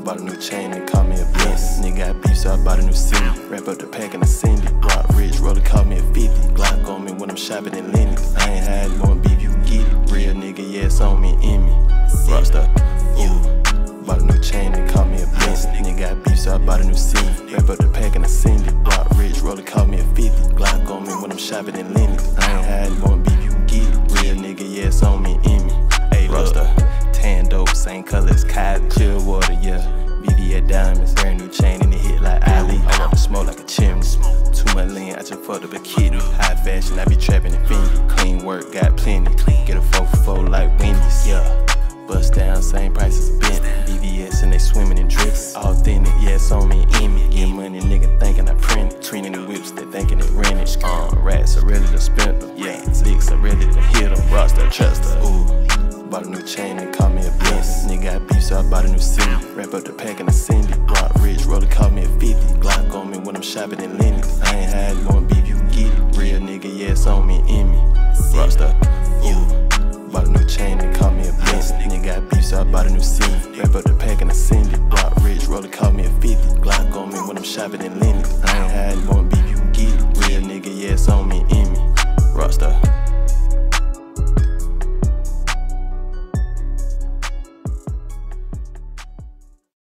Bought a new chain, they call me a Benz. Nigga got beef, so I bought a new city. Wrap up the pack and I send it. Rock rich, roller call me a 50. Glock on me when I'm shopping in Lennox. I ain't hiding, want beef, you can get it. Real nigga, yeah, it's on me, in me. Rockstar, ooh. Bought a new chain, they call me a Benz. Nigga got beef, so I bought a new city. Wrap up the pack and I send it. Rock rich, roller call me a 50. Glock on me when I'm shopping in Lennox. I ain't hiding, want beef, you can get it. Real nigga, yeah, it's on me, in me. Ayy, Rockstar, tan dope, same color as Kylie. Chill water, yeah. VVS diamonds, brand new chain in the hit like Ali. I want to smoke like a chimney. Too much lean, I just fucked up a kidney. High fashion, I be trapping in Fendi. Clean work, got plenty. Get a 4x4 like Wendy's, yeah. Bust down, same price as Bentley. VVS and they swimming in drift. Authentic, yeah, it's on me, in me. Get money, nigga thinking I print it. Training the whips, they thinking it rented. Rats are ready to spend them. Yeah, licks are ready to hit them. Rockstar, trustster, ooh. Bought a new chain, they call me a Benz. Nigga got beef, so I bought a new city. Wrap up the pack and I send it. Rock rich, roller call me a 50. Glock on me when I'm shopping in Lennox. I ain't hiding, want beef, you can get it. Real nigga, yeah, it's on me, in me. Rockstar, ooh. Bought a new chain, they call me a Benz. Nigga got beef, so I bought a new city. Wrap up the pack and I send it. Rock rich, roller call me a 50. Glock on me when I'm shopping in Lennox. I ain't hiding, want beef, you can get it. Real nigga, yeah, it's on me, in me. Rockstar.